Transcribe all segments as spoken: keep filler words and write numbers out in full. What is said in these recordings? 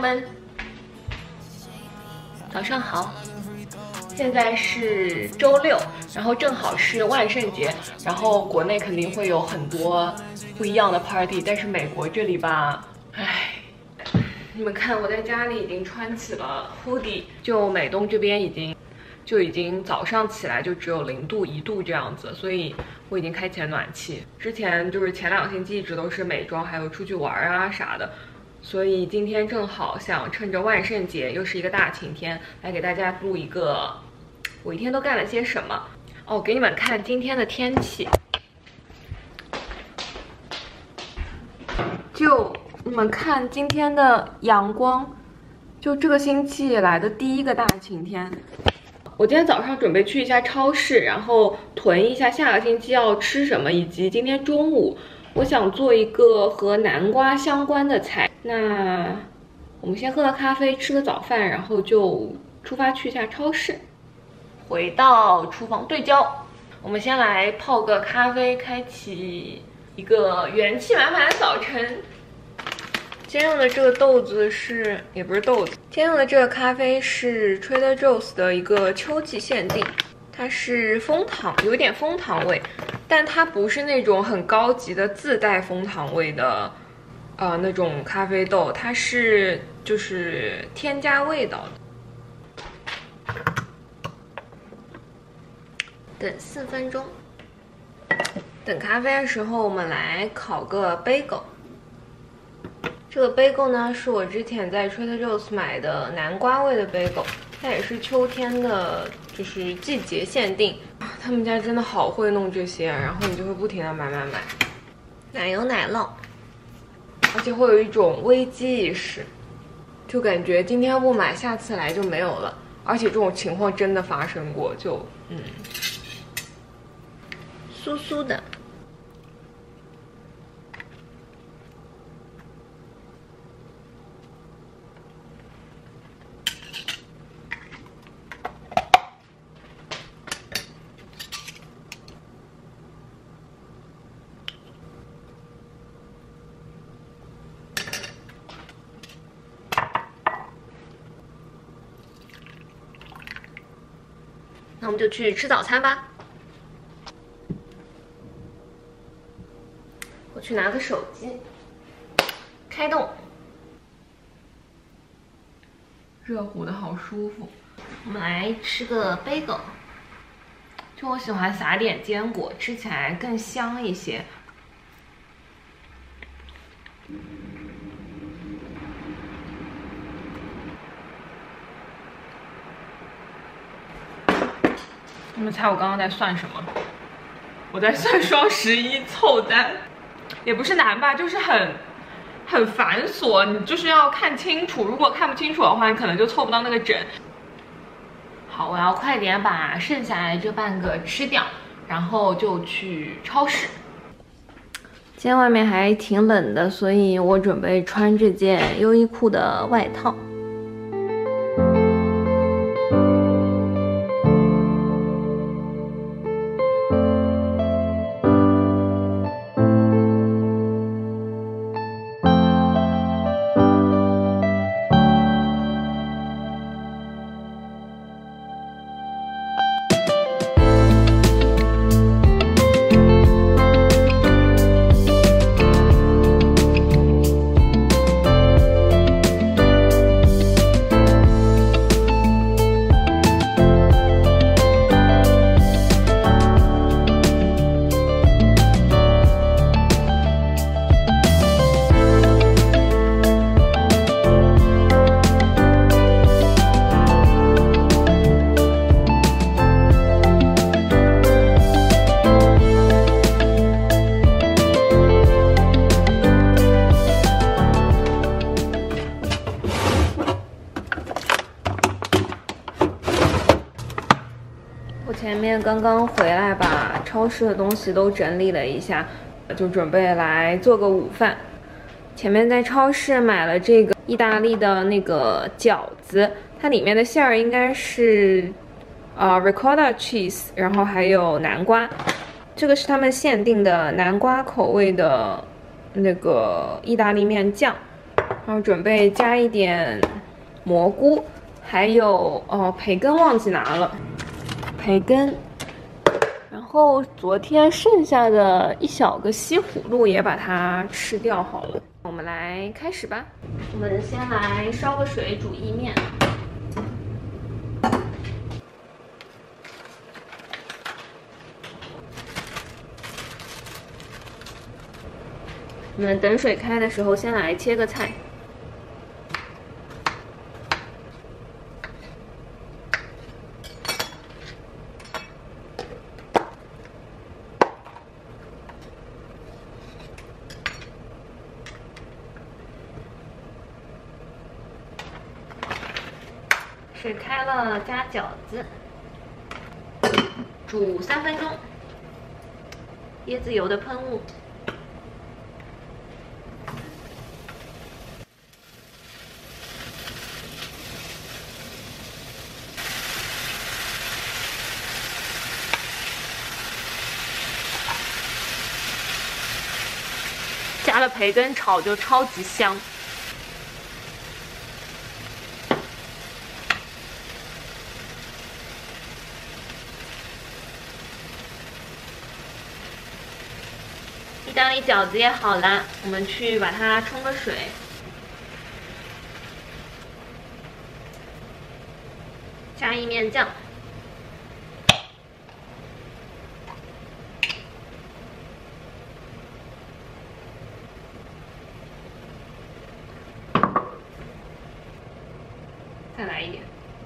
们，早上好。现在是周六，然后正好是万圣节，然后国内肯定会有很多不一样的 party， 但是美国这里吧，唉，你们看我在家里已经穿起了 hoodie， 就美东这边已经就已经早上起来就只有零度一度这样子，所以我已经开启了暖气。之前就是前两个星期一直都是美妆，还有出去玩啊啥的。所以今天正好想趁着万圣节，又是一个大晴天，来给大家录一个我一天都干了些什么哦。给你们看今天的天气，就你们看今天的阳光，就这个星期以来的第一个大晴天。我今天早上准备去一下超市，然后囤一下下个星期要吃什么，以及今天中午我想做一个和南瓜相关的菜。那我们先喝个咖啡，吃个早饭，然后就出发去一下超市。回到厨房对焦，我们先来泡个咖啡，开启一个元气满满的早晨。今天用的这个豆子是，也不是豆子，今天用的这个咖啡是 Trader Joe's 的一个秋季限定，它是枫糖，有一点枫糖味，但它不是那种很高级的自带枫糖味的。呃，那种咖啡豆，它是就是添加味道的。等四分钟。等咖啡的时候，我们来烤个 bagel。这个 bagel 呢，是我之前在 Trader Joe's 买的南瓜味的 bagel， 它也是秋天的，就是季节限定。他们家真的好会弄这些，然后你就会不停的买买买。奶油奶酪。而且会有一种危机意识，就感觉今天不买，下次来就没有了。而且这种情况真的发生过，就嗯，酥酥的。那我们就去吃早餐吧。我去拿个手机，开动。热乎的好舒服。我们来吃个 bagel， 就我喜欢撒点坚果，吃起来更香一些。你们猜我刚刚在算什么？我在算双十一凑单，也不是难吧，就是很很繁琐，你就是要看清楚，如果看不清楚的话，你可能就凑不到那个整。好，我要快点把剩下来这半个吃掉，然后就去超市。今天外面还挺冷的，所以我准备穿这件优衣库的外套。前面刚刚回来，把超市的东西都整理了一下，就准备来做个午饭。前面在超市买了这个意大利的那个饺子，它里面的馅儿应该是呃 ricotta cheese， 然后还有南瓜。这个是他们限定的南瓜口味的那个意大利面酱。 然后准备加一点蘑菇，还有哦培根忘记拿了，培根。然后昨天剩下的一小个西葫芦也把它吃掉好了。我们来开始吧。我们先来烧个水煮意面。我们等水开的时候，先来切个菜。水开了，加饺子，煮三分钟。椰子油的喷雾。加了培根炒就超级香。意大利饺子也好啦，我们去把它冲个水。加意面酱。再来一点。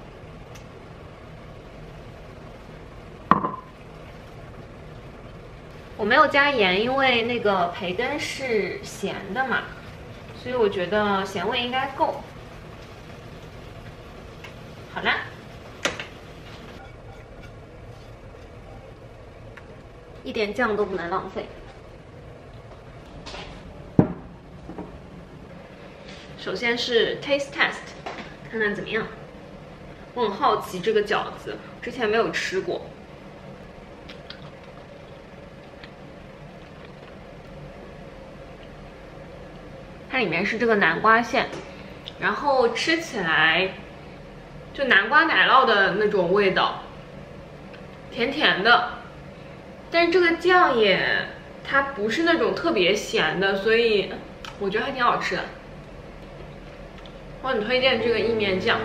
我没有加盐，因为那个培根是咸的嘛，所以我觉得咸味应该够。好啦，一点酱都不能浪费。首先是 taste test， 看看怎么样。我很好奇这个饺子，之前没有吃过。它里面是这个南瓜馅，然后吃起来就南瓜奶酪的那种味道，甜甜的。但是这个酱也，它不是那种特别咸的，所以我觉得还挺好吃的。我很推荐这个意面酱。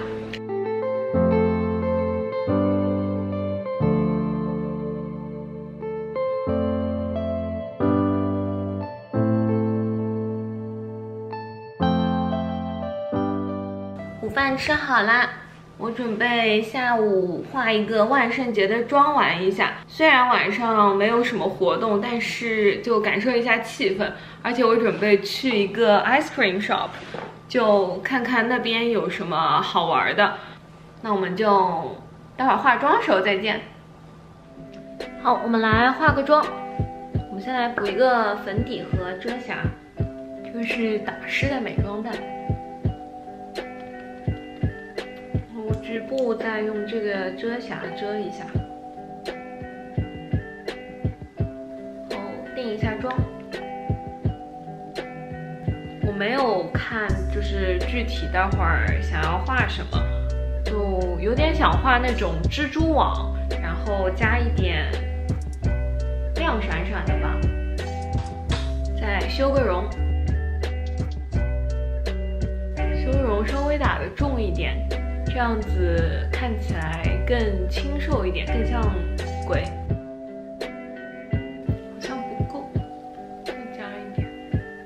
午饭吃好啦，我准备下午化一个万圣节的妆玩一下。虽然晚上没有什么活动，但是就感受一下气氛。而且我准备去一个 ice cream shop， 就看看那边有什么好玩的。那我们就待会儿化妆的时候再见。好，我们来化个妆。我们先来补一个粉底和遮瑕，这个是打湿的美妆蛋。局部再用这个遮瑕遮一下，然后定一下妆。我没有看，就是具体待会儿想要画什么，就有点想画那种蜘蛛网，然后加一点亮闪闪的吧，再修个容，修容稍微打的重一点。这样子看起来更清瘦一点，更像鬼。好像不够，再加一点。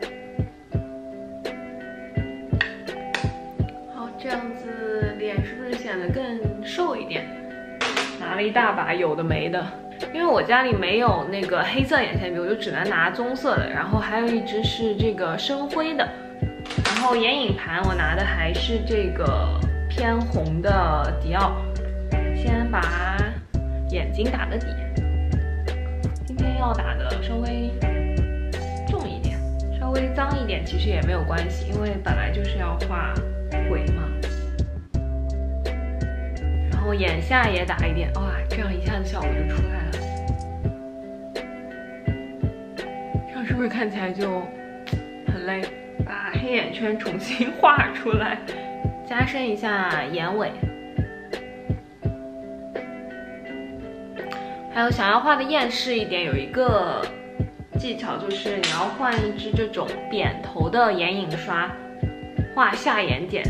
好，这样子脸是不是显得更瘦一点？拿了一大把有的没的，因为我家里没有那个黑色眼线笔，我就只能拿棕色的。然后还有一支是这个深灰的，然后眼影盘我拿的还是这个偏红的迪奥。先把眼睛打个底，今天要打的稍微重一点，稍微脏一点其实也没有关系，因为本来就是要画鬼嘛。然后眼下也打一点，哇，这样一下子效果就出来了。这样是不是看起来就很累？ 把黑眼圈重新画出来，加深一下眼尾。还有想要画的艳势一点，有一个技巧就是你要换一支这种扁头的眼影刷，画下眼睑。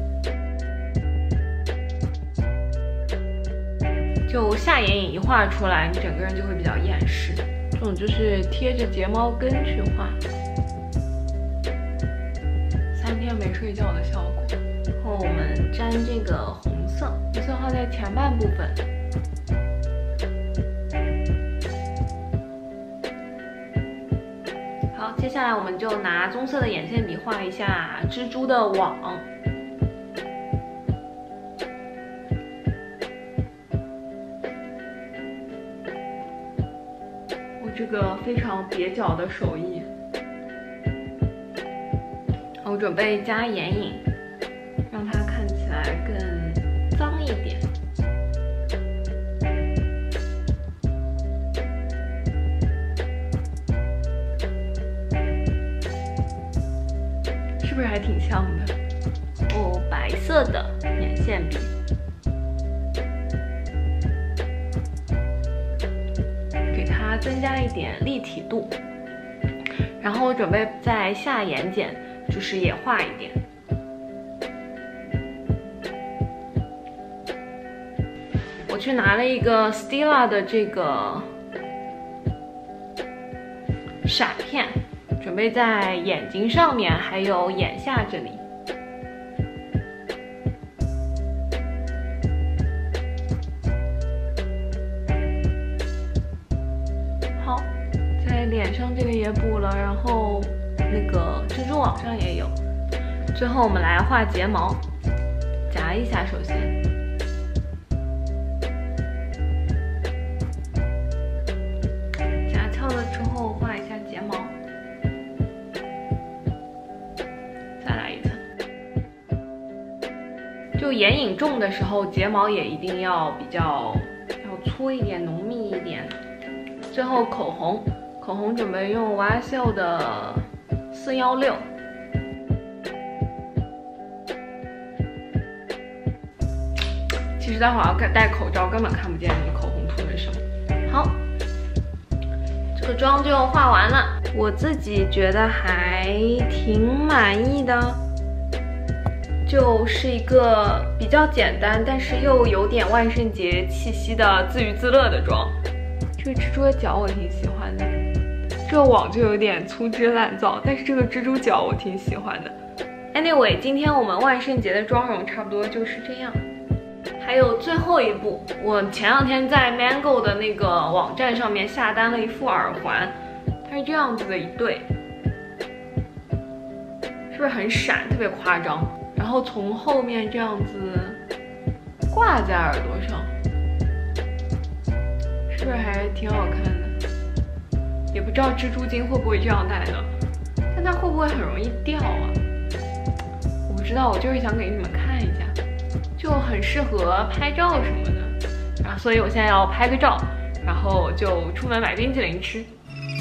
就下眼影一画出来，你整个人就会比较厌世。这种就是贴着睫毛根去画，三天没睡觉的效果。然后我们沾这个红色，红色画在前半部分。好，接下来我们就拿棕色的眼线笔画一下蜘蛛的网。 这个非常蹩脚的手艺，我准备加眼影，让它看起来更脏一点。是不是还挺像的？哦，白色的眼线笔。 增加一点立体度，然后我准备在下眼睑，就是也画一点。我去拿了一个 Stila 的这个闪片，准备在眼睛上面还有眼下这里。 脸上这个也补了，然后那个蜘蛛网上也有。最后我们来画睫毛，夹一下，首先。夹翘了之后画一下睫毛，再来一层。就眼影重的时候，睫毛也一定要比较要粗一点、浓密一点。最后口红。 口红准备用 Y S L 的四一六，其实待会儿要戴口罩，根本看不见你口红涂的什么。好，这个妆就画完了，我自己觉得还挺满意的，就是一个比较简单，但是又有点万圣节气息的自娱自乐的妆。这个蜘蛛的脚我挺喜欢的。 这个网就有点粗制滥造，但是这个蜘蛛脚我挺喜欢的。Anyway， 今天我们万圣节的妆容差不多就是这样。还有最后一步，我前两天在 Mango 的那个网站上面下单了一副耳环，它是这样子的一对，是不是很闪，特别夸张？然后从后面这样子挂在耳朵上，是不是还挺好看的？ 也不知道蜘蛛精会不会这样戴呢，但它会不会很容易掉啊？我不知道，我就是想给你们看一下，就很适合拍照什么的。然后，所以我现在要拍个照，然后就出门买冰淇淋吃。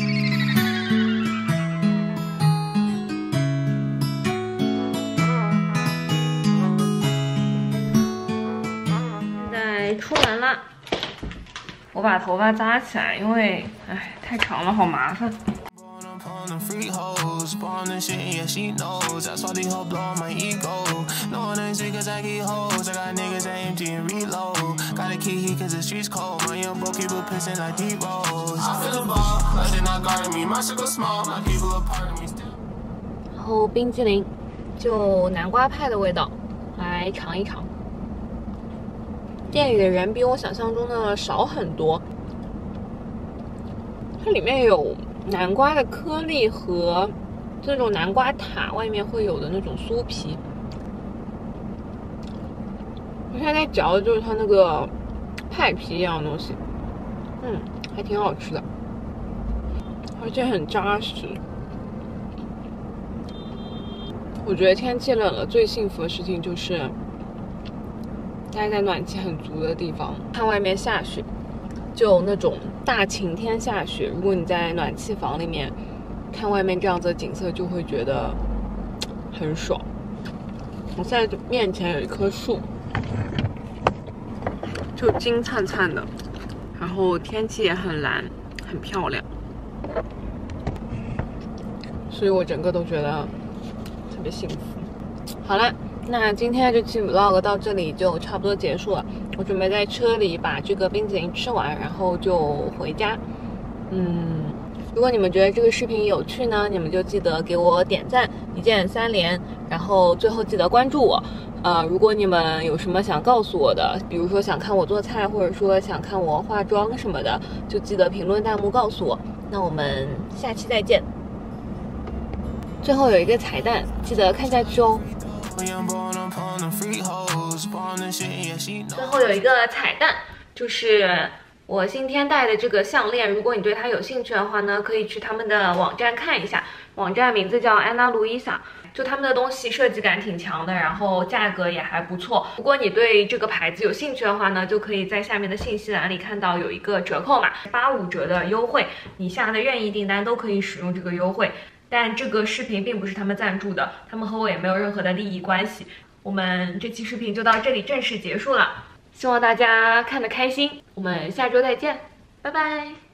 现在出门了。 我把头发扎起来，因为哎太长了，好麻烦。然后冰淇淋，就南瓜派的味道，来尝一尝。 店里的人比我想象中的少很多，它里面有南瓜的颗粒和这种南瓜塔外面会有的那种酥皮。我现在在嚼的就是它那个派皮一样的东西，嗯，还挺好吃的，而且很扎实。我觉得天气冷了，最幸福的事情就是待在暖气很足的地方，看外面下雪，就那种大晴天下雪。如果你在暖气房里面看外面这样子的景色，就会觉得很爽。我现在面前有一棵树，就金灿灿的，然后天气也很蓝，很漂亮，所以我整个都觉得特别幸福。好了，那今天这期 vlog 到这里就差不多结束了。我准备在车里把这个冰淇淋吃完，然后就回家。嗯，如果你们觉得这个视频有趣呢，你们就记得给我点赞，一键三连，然后最后记得关注我。呃，如果你们有什么想告诉我的，比如说想看我做菜，或者说想看我化妆什么的，就记得评论弹幕告诉我。那我们下期再见。最后有一个彩蛋，记得看下去哦。最后有一个彩蛋，就是我今天戴的这个项链，如果你对它有兴趣的话呢，可以去他们的网站看一下，网站名字叫安娜路易莎。就他们的东西设计感挺强的，然后价格也还不错。如果你对这个牌子有兴趣的话呢，就可以在下面的信息栏里看到有一个折扣码，八五折的优惠，你下的任意订单都可以使用这个优惠。但这个视频并不是他们赞助的，他们和我也没有任何的利益关系。我们这期视频就到这里正式结束了，希望大家看得开心，我们下周再见，拜拜。